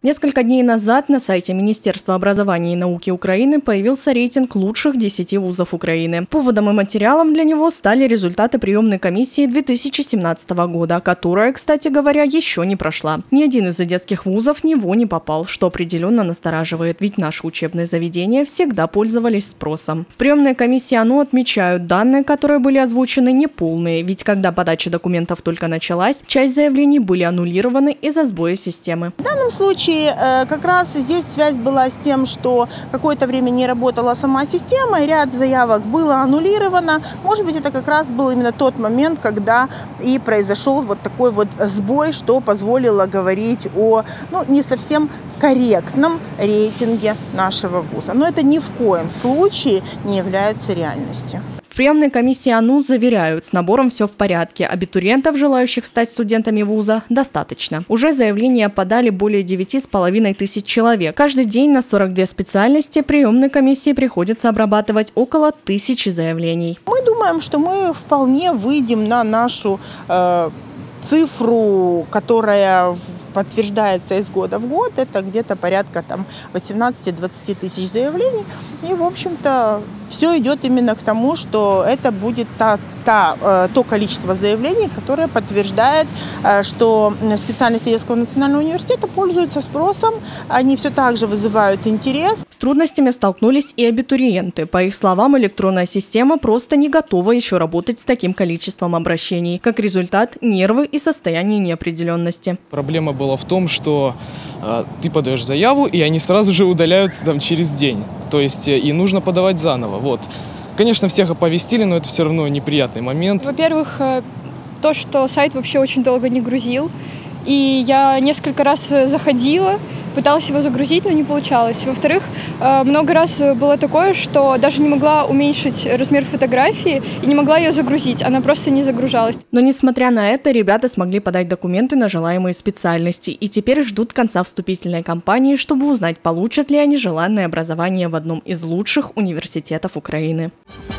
Несколько дней назад на сайте Министерства образования и науки Украины появился рейтинг лучших 10 вузов Украины. Поводом и материалом для него стали результаты приемной комиссии 2017 года, которая, кстати говоря, еще не прошла. Ни один из одесских вузов в него не попал, что определенно настораживает, ведь наши учебные заведения всегда пользовались спросом. В приемной комиссии ОНУ отмечают, данные, которые были озвучены, неполные, ведь когда подача документов только началась, часть заявлений были аннулированы из-за сбоя системы. В данном случае как раз здесь связь была с тем, что какое-то время не работала сама система, и ряд заявок было аннулировано. Может быть, это как раз был именно тот момент, когда и произошел вот такой вот сбой, что позволило говорить о не совсем корректном рейтинге нашего вуза. Но это ни в коем случае не является реальностью. В приемной комиссии ОНУ заверяют, с набором все в порядке. Абитуриентов, желающих стать студентами вуза, достаточно. Уже заявления подали более 9,5 тысяч человек. Каждый день на 42 специальности приемной комиссии приходится обрабатывать около 1000 заявлений. Мы думаем, что мы вполне выйдем на нашу цифру, которая подтверждается из года в год. Это где-то порядка 18-20 тысяч заявлений. И, в общем-то, все идет именно к тому, что это будет то количество заявлений, которое подтверждает, что специальности Одесского национального университета пользуются спросом. Они все так же вызывают интерес. С трудностями столкнулись и абитуриенты. По их словам, электронная система просто не готова еще работать с таким количеством обращений. Как результат, нервы и состояние неопределенности. Проблема была в том, что ты подаешь заяву, и они сразу же удаляются через день. То есть и нужно подавать заново. Вот. Конечно, всех оповестили, но это все равно неприятный момент. Во-первых, то, что сайт вообще очень долго не грузил. И я несколько раз заходила, пыталась его загрузить, но не получалось. Во-вторых, много раз было такое, что даже не могла уменьшить размер фотографии и не могла ее загрузить, она просто не загружалась. Но несмотря на это, ребята смогли подать документы на желаемые специальности и теперь ждут конца вступительной кампании, чтобы узнать, получат ли они желанное образование в одном из лучших университетов Украины.